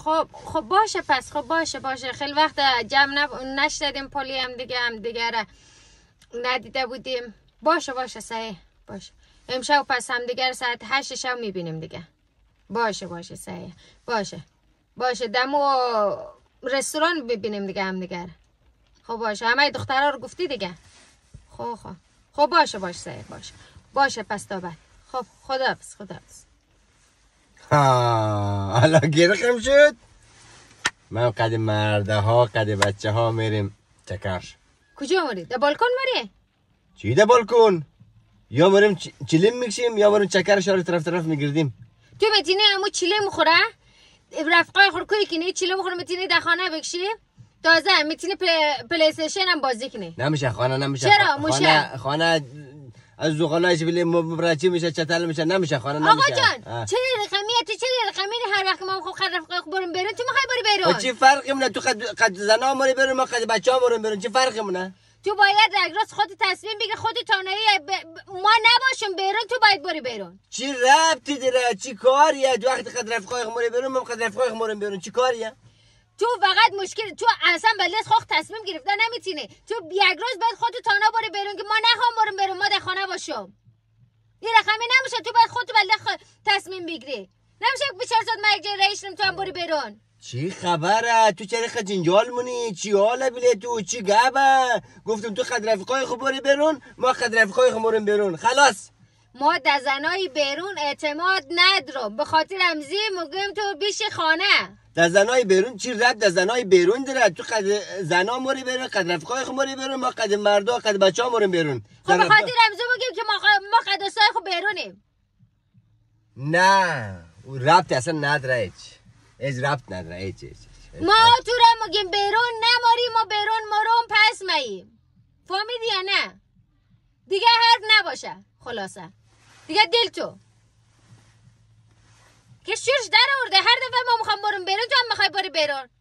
خب باشه پس. خب باشه خیلی وقت جمع نشدیم پلی هم دیگه را ندیده بودیم. باشه صحیح باشه. امشب پس هم دیگه ساعت 8 شب میبینیم دیگه. باشه صحیح. باشه دمو رستوران ببینیم دیگه هم دیگه. خب باشه همه دخترها رو گفتی دیگه. خب باشه صحیح باشه پس تا بعد. خب خداحافظ. حالا گیرخم شد. من قد مرده ها قد بچه ها میریم چکرش. کجا مری؟ در بالکن مری؟ چی در بالکن؟ یا مریم چلیم میکشیم یا مریم چکرش رو طرف میگردیم. تو میتینی همو چیله مخوره؟ رفقای خورکوی کنی چیله مخوره میتینی در خانه بکشی؟ تازه میتینی پلی استیشن هم بازی کنی. نمیشه خانه نمیشه. چرا موشه؟ خانه از زغالایش بلی مبرچی میشه چتل میشه نمیشه خانه نمیشه. آقا جان چه رقمی هر وقت ما خب خد رفقای بریم بیرون تو میخوای بری بیرون؟ چی فرقی مونه؟ تو قد زنا مری بیرون ما قد بچه‌ها بریم بیرون چی فرقی مونه؟ تو باید رگراس خود تصمیم بگیری خود تانایی ما نباشیم بیرون تو باید بری بیرون. چی ربطی داره؟ چی کاریه؟ وقتی قد رفقای مری بیرون ما قد رفقای مریم بیرون چی کاریه؟ تو فقط مشکل تو اصلا بلد خوخ تصمیم گرفتن نمیتونی. تو یک روز بعد خودت تانا بری بیرون که ما نخوام بریم بیرون ما در خانه باشم. این رقمی نمیشه. تو باید خودت بلد تصمیم بگیری. نمیشه که 4 ساعت ما یک جای رئیس تو هم بری بیرون. چی خبره؟ تو چرا جنجال مونی؟ چی حاله بله تو؟ چی گبه؟ گفتم تو خد رفقای خو بری بیرون ما خد رفقای خو بریم بیرون خلاص. ما در زنای بیرون اعتماد ندارم به خاطر امزی میگم تو بیش خانه. در زنای بیرون چی رد در زنای بیرون داره؟ تو قد زنا مری بیرون قد رفقای خو مری بیرون ما قد مردا قد بچه‌ها مریم بیرون. خب به خاطر امزی میگیم که ما قد دوستای خو بیرونیم. نه ربط اصلا نداره هیچ ربط نداره هیچ. ما تو را میگیم بیرون نماری ما بیرون مرون پس ماییم. فهمیدی یا نه؟ دیگه حرف نباشه. خلاصه دیگه دل تو که شورش در آورده هر دفعه ما میخوام بریم بیرون تو هم میخوای بری بیرون.